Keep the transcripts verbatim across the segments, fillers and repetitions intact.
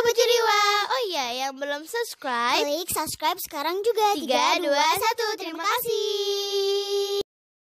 Sahabat Jeriwa. Oh iya, yang belum subscribe, klik subscribe sekarang juga. Tiga, dua, satu. Terima kasih.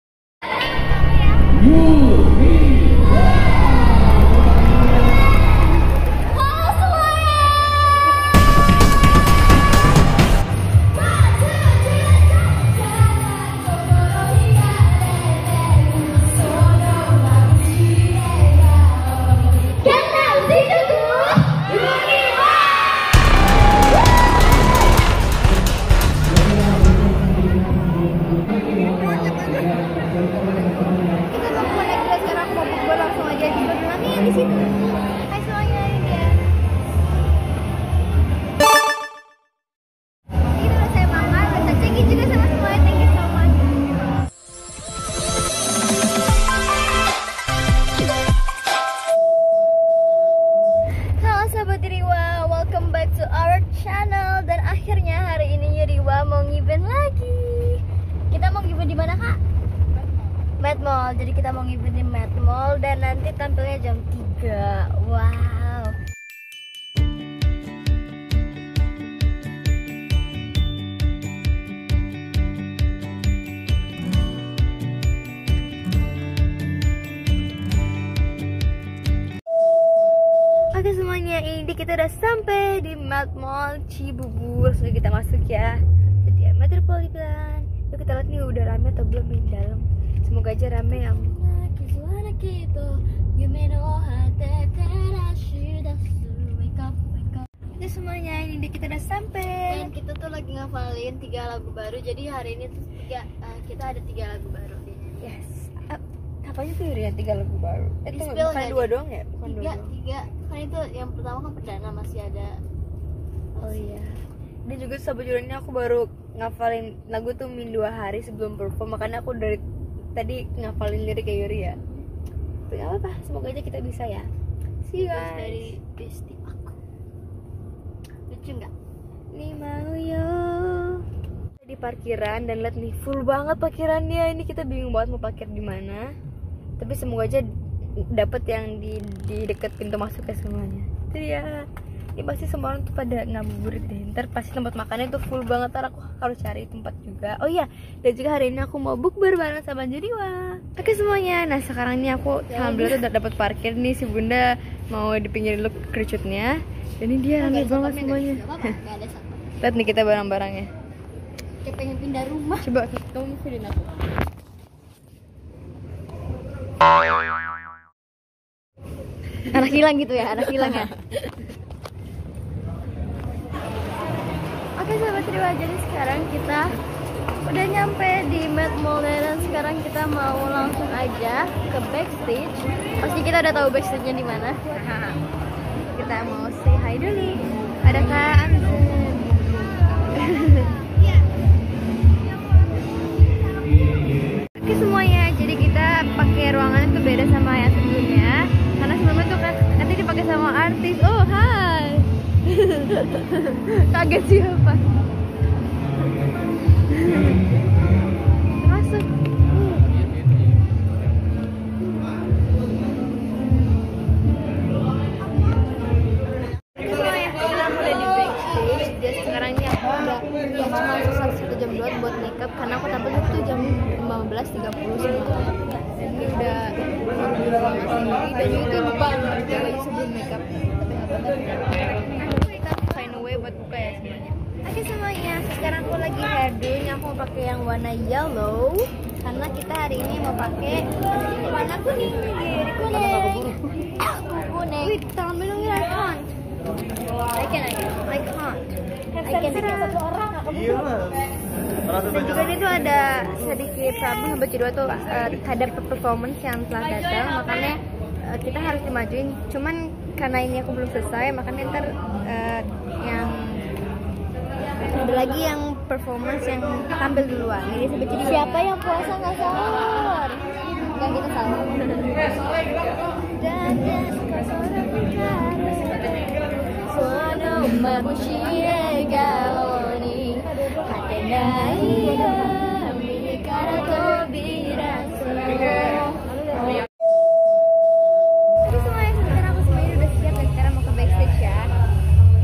Mad Mall, jadi kita mau ngibut di Mad Mall dan nanti tampilnya jam tiga. Wow. Oke semuanya, ini kita udah sampai di Mad Mall Cibubur. So kita masuk ya. Jadi Metropolitan. Yuk kita lihat nih udah rame atau belum di dalam. Semoga aja rame yang itu semuanya. Ini kita udah sampai dan kita tuh lagi ngafalin tiga lagu baru. Jadi hari ini tuh tiga, uh, kita ada tiga lagu baru. Yes. Uh, apanya tuh ya tiga lagu baru? Eh, itu bukan dua doang ya? Bukan tiga, dua tiga. Kan itu yang pertama kan perdana masih ada. Oh iya. Dan juga sebelumnya aku baru ngafalin lagu tuh min dua hari sebelum perform, makanya aku dari tadi ngafalin lirik kayak Yuri ya. Tapi gak apa-apa, semoga aja kita bisa ya. See you guys. Dari bestie aku. Lucu nggak? Nih mau yo. Di parkiran dan lihat nih full banget parkirannya. Ini kita bingung banget mau parkir di mana. Tapi semoga aja dapet yang di di deket pintu masuk ya semuanya. Itu ya. Ini pasti semua orang tuh pada ngabuburit deh. Ntar pasti tempat makannya tuh full banget. Ntar aku harus cari tempat juga. Oh iya, dan juga hari ini aku mau bukber bareng sama Jeriwa. Oke semuanya, nah sekarang ini aku alhamdulillah udah dapat parkir nih. Si bunda mau di pinggir dulu kerucutnya. Dan ini dia rame banget semuanya. Lihat nih kita barang-barangnya. Kayak pengen pindah rumah. Coba kamu videoin aku. Anak hilang gitu ya, anak hilang ya. Oke sahabat Jeriwa, jadi sekarang kita udah nyampe di Mad Mall dan sekarang kita mau langsung aja ke backstage. Pasti kita udah tahu backstage-nya di mana. Kita mau say hi dulu. Ada Kak Anzen. Oke semuanya, jadi kita pakai ruangan itu beda sama yang sebelumnya. Karena sebelumnya tuh kan nanti dipakai sama artis. Oh hai. Kaget siapa? Masuk. Semua yang bilang udah di backstage. Dan sekarang ini aku udah ya cuma susah satu jam doang buat makeup karena aku tampilnya tuh jam lima belas tiga puluh semua. Dan ini udah di ruangan sendiri dan itu banget lagi sebelum makeup. Tapi nggak apa-apa. Kita find a way buat buka ya semuanya. Oke semuanya, sekarang aku lagi hairdo-nya aku mau pakai yang warna yellow karena kita hari ini mau pakai warna kuning. Jadi kuning. Kuning. Wait, tolong bilang ya I can't. I can, I can, I can't. I can, I can. Satu orang aku bisa. Dan juga itu ada sedikit problem sahabat Jeriwa tuh uh, ada performance yang telah datang, makanya uh, kita harus dimajuin. Cuman karena ini aku belum selesai, makanya ntar uh, yang ada lagi yang performance yang tampil duluan. Jadi sebetulnya siapa yang puasa nggak sahur? Nggak kita sahur. Dan sono mabushie gaoni hatenai mi kara tobirasu. Jadi semuanya sebentar aku semuanya udah siap dan sekarang mau ke backstage ya.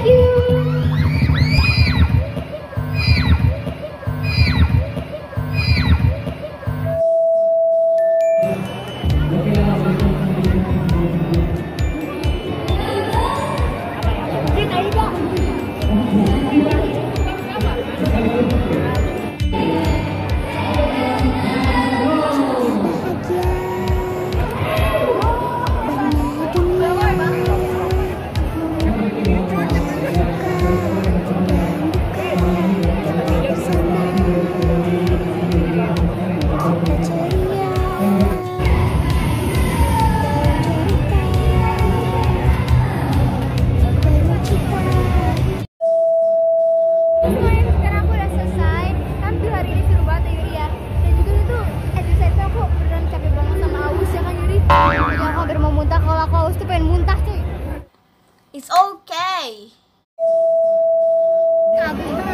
Thank you. It's okay. Kabur. Oke,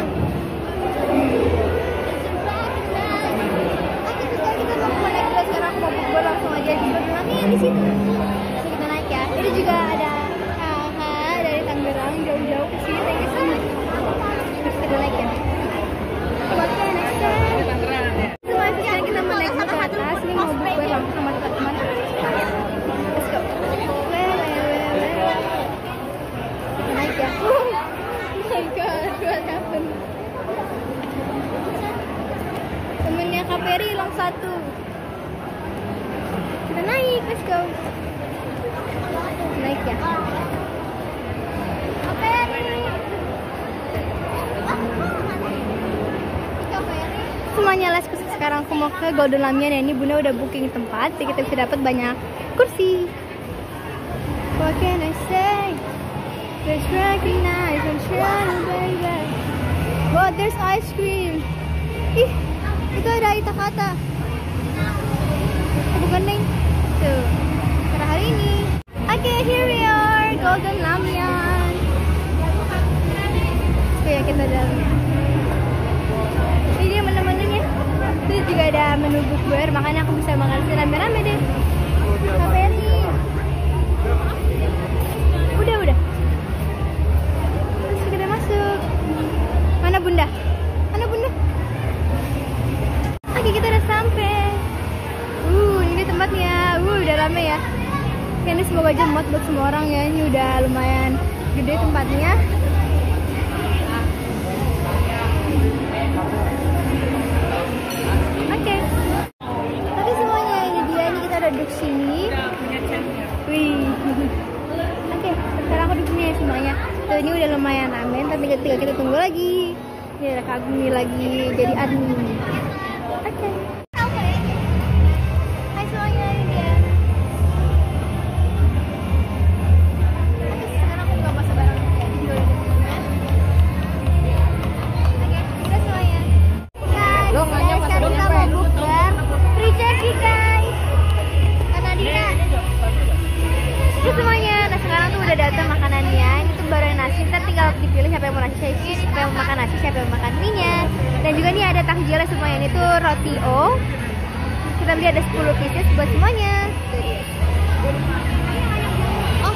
kita mau naik bus sekarang. Mau gue langsung aja di Tangerangnya di situ. Jadi kita naik ya. Ini juga ada kakak dari Tangerang jauh-jauh ke sini. Thank you so much. Terus kita naik ya. Oke, next time. Setelah sekarang kita mau naik ke atas. Ini mau gue langsung sama teman-teman. Let's go. Naik ya. Oh my god, what happened? Temennya Kak Peri hilang satu. Kita naik, let's go. Naik ya. Kak Peri. Semuanya let's go. Sekarang aku mau ke Golden Lamia ya. Ini Bunda udah booking tempat, jadi kita bisa dapat banyak kursi. What can I say? Just recognize and share, baby. Wow, there's ice cream. Ih, itu ada Ita Kata. Bukan Neng. Tuh, karena hari ini. Oke, okay, here we are, Golden Lamia. Oke ya, kita dalamnya. Ini dia menu-menunya. Terus juga ada menu bukber, makanya aku bisa makan rame-rame deh. Apa ini? Udah, udah. Masuk. Mana Bunda? Mana Bunda? Oke, kita udah sampai. Uh, ini tempatnya. Uh, udah rame ya. Oke, ini semoga aja muat buat semua orang ya. Ini udah lumayan gede tempatnya. Oke. Oke semuanya, ini dia. Ini kita udah duduk sini. Wih. Oke, sekarang aku duduk sini ya semuanya. Tuh, ini udah lumayan rame, tapi tinggal kita tunggu lagi. Ini ada Kak Agni lagi jadi admin. Oke. Okay. Hai semuanya, ini dia. Oke, sekarang aku buka masa barang. Oke, udah semuanya. Guys, guys sekarang kita mau bukber. Free check-in guys. Kata Dina. Oke semuanya, nah sekarang tuh udah datang makanannya. Ini tuh baru nasi, ntar tinggal dipilih siapa yang mau nasi, siapa yang mau makan nasi, siapa yang mau makan mie-nya. Dan juga nih ada takjilnya semuanya, ini tuh roti O. Kita beli ada sepuluh pieces buat semuanya. Oh.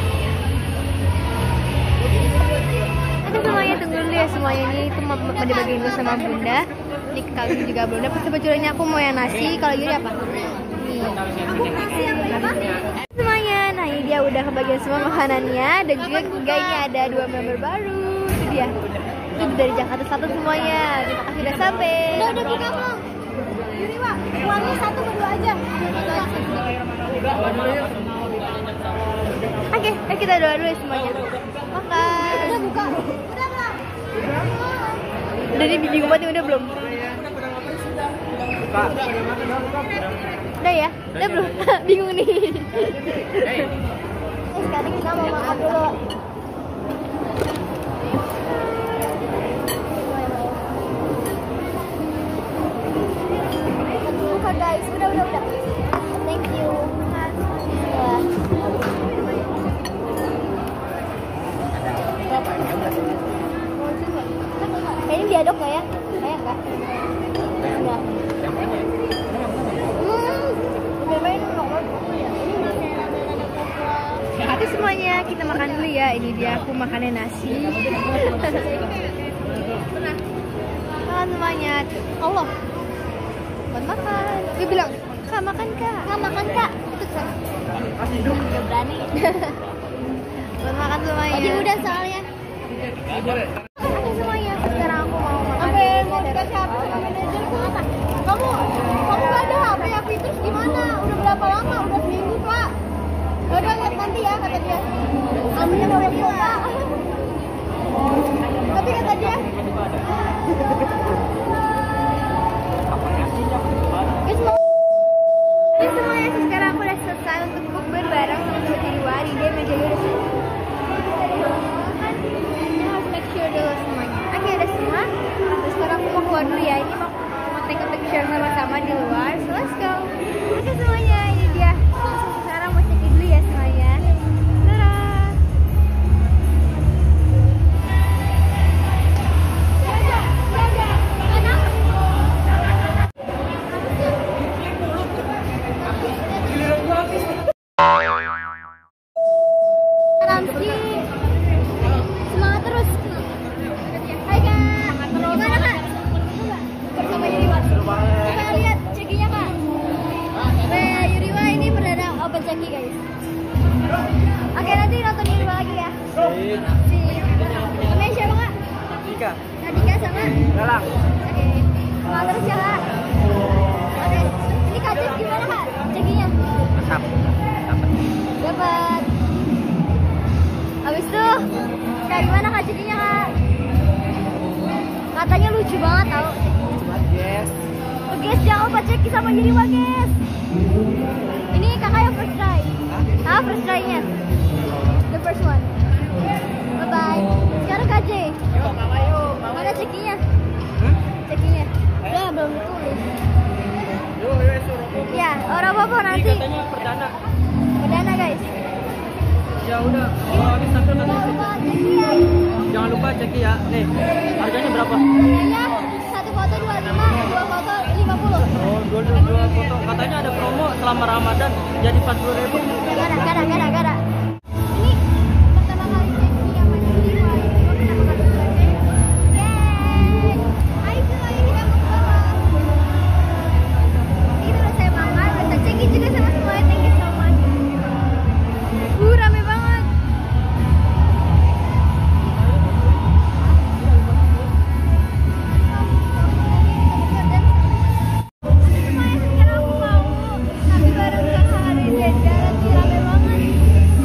Oke semuanya, tunggu dulu ya semuanya. Ini itu mau, mau dibagiin dulu sama Bunda. Ini kali juga belum dapat sebetulnya. Aku mau yang nasi, kalau gini apa? Nih. Aku kasih yang berapa? Semuanya, nah ini dia udah kebagian semua makanannya. Dan juga ini ada dua member baru. Itu dia. Itu dari Jakarta satu semuanya. Terima kasih udah sampai. Udah udah buka belum? Yuri Wak, uangnya satu berdua aja. Oke, okay, kita doa dulu ya semuanya. Makan. Udah buka. Udah belum? Udah nih bingung banget udah belum? Udah ya? Udah belum? Bingung nih. Eh, sekarang kita mau makan dulu. Buka guys, udah udah udah. Thank you. Kayaknya diaduk nggak ya? Kayak nggak? Nggak. Hmm, main Oke semuanya, kita makan dulu ya. dia, ini dia aku makannya nasi. Makan semuanya. Allah. Buat makan. Dia bilang, "Kak, makan Kak." Kak, makan Kak. Itu Kak. Gak berani. Buat makan semuanya. Tadi udah soalnya. Oke semuanya. Sekarang aku mau makan. Sampai mau dikasih H P sama manajerku apa? Kamu, kamu gak ada H P ya Terus gimana? Udah berapa lama? Udah seminggu Kak. Udah lihat nanti ya kata dia. Ambilnya mau yang Kak. Tapi kata dia. Jadi semuanya sekarang aku udah selesai untuk bukber bareng sama Putri Wari. Dia meja udah selesai. Ini harus make sure dulu semuanya. Oke udah semua. Terus sekarang aku mau keluar dulu ya. Ini mau mau take a picture sama-sama di luar. So let's go. Oke semuanya ini dia. Sekarang mau check in dulu ya semuanya. Dadah. Ramsi. Semangat terus. Hai Kak. Gimana Kak? Bersama Yuriwa. Kita lihat cekinya Kak. Weh, Yuriwa ini perdana open ceki guys. Oke nanti nonton Yuriwa lagi ya. Sip. Namanya siapa Kak? Ika. Nadika sama? Galang. Oke. Semangat terus ya Kak. Oke. Ini Kak Cis gimana Kak? Cekinya? Mantap. Dapat. Habis itu, kayak gimana Kak cekinya Kak? Katanya lucu banget tau. Yes. Oh, guys, jangan lupa ceki sama Yuriwa guys. Ini kakak yang first try. Ah, first try-nya. The first one. Bye bye. Sekarang Kak J. Yuk, mama yuk. Mana cekinya? Hmm? Cekinya. Ya belum ditulis. Yuk, yuk, suruh. Ya, orang apa Ini nanti? katanya perdana. Perdana guys. Ya udah. Oh, ini satu Jangan nanti. lupa ceki ya. Jangan lupa cek ya. Nih, harganya berapa? Harganya satu foto dua puluh lima, dua foto lima puluh. Oh, dua, dua, dua foto. Katanya ada promo selama Ramadan jadi empat puluh ribu. Gara, gara, gara, gara. Ini pertama kali ceki yang mana Yuriwa. Gue pertama kali ceki. Yeay. Ayo semuanya kita mau keluar. Ini kita udah saya makan, udah saya ceki juga sama semuanya. Thank you so much. Uh, rame banget. Oke semuanya, sekarang aku mau ngambil bareng Kak Hari Zeda. Lagi rame banget.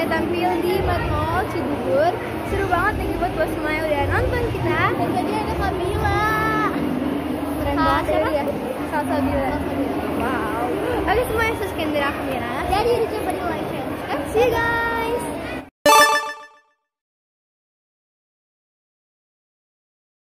tampil di Mad Mall Cibubur. Seru banget, thank you buat bos semuanya udah nonton kita. Dan tadi ada Kamila. Keren Kak banget siapa? ya. Salsabila. Wow. Oke semuanya, subscribe dari aku Mira. Jadi jangan lupa di like, share, subscribe. See you guys.